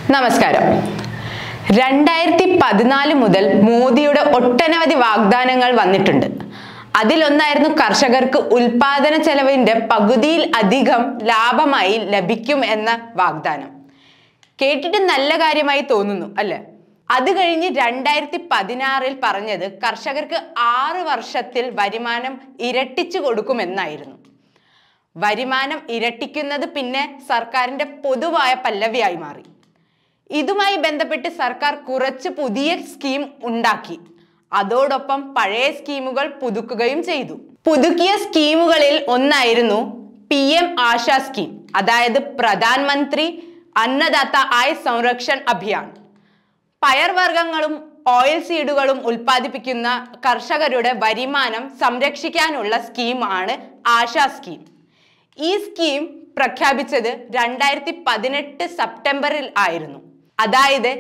നമസ്കാരം. 2014 മുതൽ മോദിയുടെ ഒട്ടനവധി വാഗ്ദാനങ്ങൾ വന്നിട്ടുണ്ട്. അതിലൊന്നായിരുന്നു കർഷകർക്ക് ഉൽപാദന ചെലവിന്റെ പകുതിയിൽ അധികം ലാഭമായി ലഭിക്കും എന്ന വാഗ്ദാനം. കേട്ടിട്ട് നല്ല കാര്യമായി തോന്നുന്നു അല്ലേ? അത് കഴിഞ്ഞ് 2016 പറഞ്ഞത് കർഷകർക്ക് 6 വർഷത്തിൽ വരുമാനം ഇരട്ടിച്ചു കൊടുക്കുമെന്നായിരുന്നു. വരുമാനം ഇരട്ടിക്കുന്നത് പിന്നെ സർക്കാരിന്റെ പൊതുവായ പല്ലവിയായി മാറി. ഇതുമായി ബന്ധപ്പെട്ട് സർക്കാർ കുറച്ച് പുതിയ സ്കീം ഉണ്ടാക്കി. അതോടൊപ്പം പഴയ സ്കീമുകൾ പുതുക്കുകയും ചെയ്തു. പുതുക്കിയ സ്കീമുകളിൽ ഒന്നായിരുന്നു PM ആശാ സ്കീം, അതായത് പ്രധാനമന്ത്രി അന്നദാത്ത ആയ സംരക്ഷൺ അഭിയാൻ. പയർവർഗ്ഗങ്ങളും ഓയിൽ സീഡുകളും ഉൽപ്പാദിപ്പിക്കുന്ന കർഷകരുടെ വരുമാനം സംരക്ഷിക്കാനുള്ള സ്കീമാണ് ആശാ സ്കീം. ഈ സ്കീം പ്രഖ്യാപിച്ചത് 2018 സെപ്റ്റംബറിൽ ആയിരുന്നു. അതായത്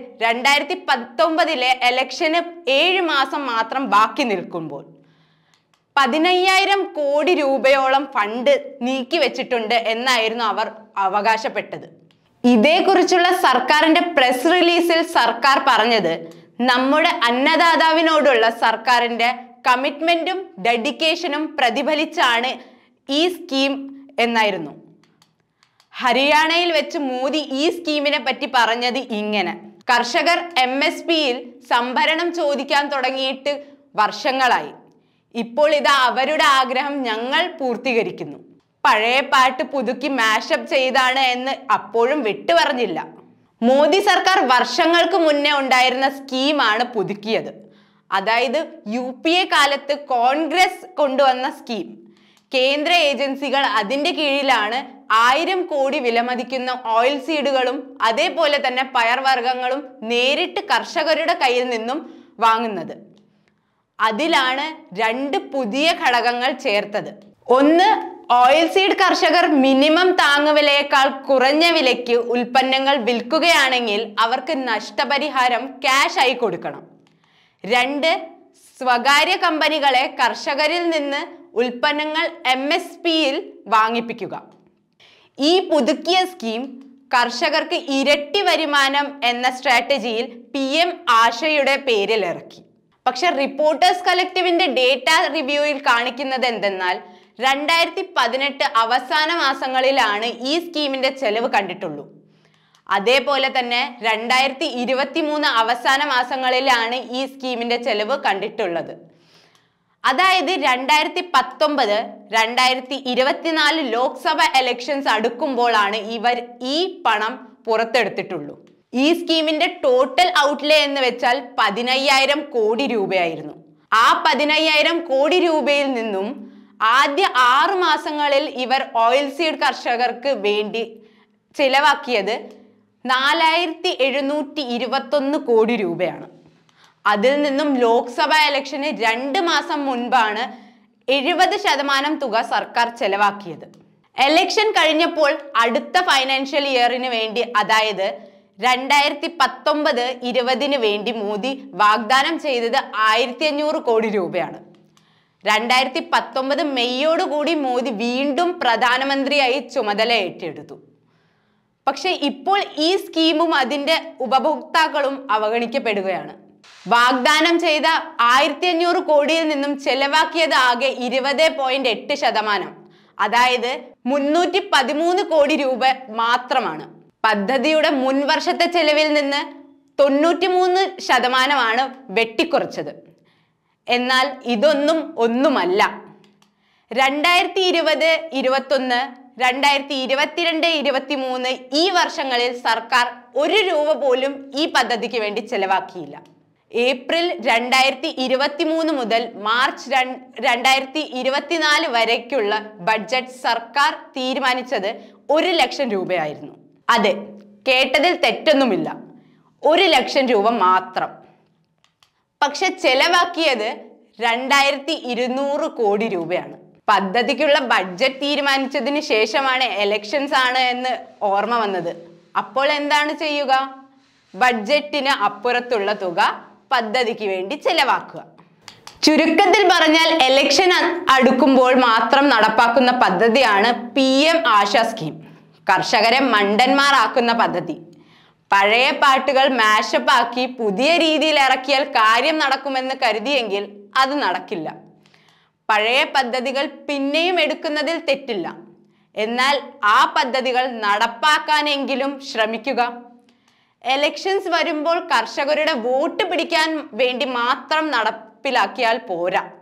2019 ഇലക്ഷന് 7 മാസം മാത്രം ബാക്കി നിൽക്കുമ്പോൾ 15,000 കോടി രൂപയോളം ഫണ്ട് നീക്കിവെച്ചിട്ടുണ്ട് എന്നായിരുന്നു അവർ അവകാശപ്പെട്ടത്. ഇതേക്കുറിച്ചുള്ള സർക്കാരിന്റെ പ്രസ് റിലീസിൽ സർക്കാർ പറഞ്ഞത്, നമ്മുടെ അന്നദാതാവിനോടുള്ള സർക്കാരിന്റെ കമ്മിറ്റ്മെന്റും ഡെഡിക്കേഷനും പ്രതിഫലിച്ചാണ് ഈ സ്കീം എന്നായിരുന്നു. ഹരിയാനയിൽ വെച്ച് മോദി ഈ സ്കീമിനെ പറ്റി പറഞ്ഞത് ഇങ്ങനെ: കർഷകർ MSPയിൽ സംഭരണം ചോദിക്കാൻ തുടങ്ങിയിട്ട് വർഷങ്ങളായി. ഇപ്പോൾ ഇത് അവരുടെ ആഗ്രഹം ഞങ്ങൾ പൂർത്തീകരിക്കുന്നു. പഴയ പാട്ട് പുതുക്കി മാഷപ്പ് ചെയ്താണ് എന്ന് അപ്പോഴും വിട്ടു പറഞ്ഞില്ല. മോദി സർക്കാർ വർഷങ്ങൾക്ക് മുന്നേ ഉണ്ടായിരുന്ന സ്കീമാണ് പുതുക്കിയത്. അതായത് UPA കാലത്ത് കോൺഗ്രസ് കൊണ്ടുവന്ന സ്കീം. കേന്ദ്ര ഏജൻസികൾ അതിന്റെ കീഴിലാണ് 1000 കോടി വിലമതിക്കുന്ന ഓയിൽ സീഡുകളും അതേപോലെ തന്നെ പയർവർഗ്ഗങ്ങളും നേരിട്ട് കർഷകരുടെ കയ്യിൽ നിന്നും വാങ്ങുന്നത്. അതിലാണ് 2 പുതിയ ഘടകങ്ങൾ ചേർത്തത്. ഒന്ന്, ഓയിൽ സീഡ് കർഷകർ മിനിമം താങ്ങുവിലയേക്കാൾ കുറഞ്ഞ വിലയ്ക്ക് ഉൽപ്പന്നങ്ങൾ വിൽക്കുകയാണെങ്കിൽ അവർക്ക് നഷ്ടപരിഹാരം ക്യാഷ് ആയി കൊടുക്കണം. 2, സ്വകാര്യ കമ്പനികളെ കർഷകരിൽ നിന്ന് ഉൽപ്പന്നങ്ങൾ MSPയിൽ വാങ്ങിപ്പിക്കുക. ഈ പുതുക്കിയ സ്കീം കർഷകർക്ക് ഇരട്ടി വരുമാനം എന്ന സ്ട്രാറ്റജിയിൽ PM ആശയുടെ പേരിൽ ഇറക്കി. പക്ഷെ റിപ്പോർട്ടേഴ്സ് കളക്റ്റീവിന്റെ ഡേറ്റ റിവ്യൂയിൽ കാണിക്കുന്നത് എന്തെന്നാൽ 2018 അവസാന മാസങ്ങളിലാണ് ഈ സ്കീമിന്റെ ചെലവ് കണ്ടിട്ടുള്ളൂ. അതേപോലെ തന്നെ 2023 അവസാന മാസങ്ങളിലാണ് ഈ സ്കീമിന്റെ ചെലവ് കണ്ടിട്ടുള്ളത്. അതായത് 2019, 2024 ലോക്സഭ ഇലക്ഷൻസ് അടുക്കുമ്പോഴാണ് ഇവർ ഈ പണം പുറത്തെടുത്തിട്ടുള്ളൂ. ഈ സ്കീമിന്റെ ടോട്ടൽ ഔട്ട്ലേ എന്ന് വെച്ചാൽ 15,000 കോടി രൂപയായിരുന്നു. ആ 15,000 കോടി രൂപയിൽ നിന്നും ആദ്യ 6 മാസങ്ങളിൽ ഇവർ ഓയിൽ സീഡ് കർഷകർക്ക് വേണ്ടി ചിലവാക്കിയത് 4,721 കോടി രൂപയാണ്. അതിൽ നിന്നും ലോക്സഭ ഇലക്ഷന് 2 മാസം മുൻപാണ് 70% തുക സർക്കാർ ചെലവാക്കിയത്. ഇലക്ഷൻ കഴിഞ്ഞപ്പോൾ അടുത്ത ഫൈനാൻഷ്യൽ ഇയറിന് വേണ്ടി, അതായത് 2019-20 വേണ്ടി മോദി വാഗ്ദാനം ചെയ്തത് 1,500 കോടി രൂപയാണ്. 2019 മെയ്യോടുകൂടി മോദി വീണ്ടും പ്രധാനമന്ത്രിയായി ചുമതല ഏറ്റെടുത്തു. പക്ഷെ ഇപ്പോൾ ഈ സ്കീമും അതിന്റെ ഉപഭോക്താക്കളും അവഗണിക്കപ്പെടുകയാണ്. വാഗ്ദാനം ചെയ്ത 1,500 കോടിയിൽ നിന്നും ചെലവാക്കിയത് ആകെ 20.8%, അതായത് 313 കോടി രൂപ മാത്രമാണ്. പദ്ധതിയുടെ മുൻ വർഷത്തെ ചെലവിൽ നിന്ന് 93% വെട്ടിക്കുറച്ചത്. എന്നാൽ ഇതൊന്നും ഒന്നുമല്ല. 2020-21, 2022-23 ഈ വർഷങ്ങളിൽ സർക്കാർ 1 രൂപ പോലും ഈ പദ്ധതിക്ക് വേണ്ടി ചെലവാക്കിയില്ല. ഏപ്രിൽ 2023 മുതൽ മാർച്ച് 2024 വരേക്കുള്ള ബഡ്ജറ്റ് സർക്കാർ തീരുമാനിച്ചത് 1 ലക്ഷം രൂപയായിരുന്നു. അതെ, കേട്ടതിൽ തെറ്റൊന്നുമില്ല, 1 ലക്ഷം രൂപ മാത്രം. പക്ഷെ ചെലവാക്കിയത് 2,200 കോടി രൂപയാണ്. പദ്ധതിക്കുള്ള ബഡ്ജറ്റ് തീരുമാനിച്ചതിന് ശേഷമാണ് ഇലക്ഷൻസ് ആണ് എന്ന് ഓർമ്മ വന്നത്. അപ്പോൾ എന്താണ് ചെയ്യുക? ബഡ്ജറ്റിന് അപ്പുറത്തുള്ള തുക പദ്ധതിക്ക് വേണ്ടി ചെലവാക്കുക. ചുരുക്കത്തിൽ പറഞ്ഞാൽ ഇലക്ഷൻ അടുക്കുമ്പോൾ മാത്രം നടപ്പാക്കുന്ന പദ്ധതിയാണ് PM ആശാ സ്കീം. കർഷകരെ മണ്ടന്മാരാക്കുന്ന പദ്ധതി. പഴയ പാട്ടുകൾ മാഷപ്പ് ആക്കി പുതിയ രീതിയിൽ ഇറക്കിയാൽ കാര്യം നടക്കുമെന്ന് കരുതിയെങ്കിൽ അത് നടക്കില്ല. പഴയ പദ്ധതികൾ പിന്നെയും എടുക്കുന്നതിൽ തെറ്റില്ല. എന്നാൽ ആ പദ്ധതികൾ നടപ്പാക്കാനെങ്കിലും ശ്രമിക്കുക. എലക്ഷൻസ് വരുമ്പോൾ കർഷകരുടെ വോട്ട് പിടിക്കാൻ വേണ്ടി മാത്രം നടപ്പിലാക്കിയാൽ പോരാ.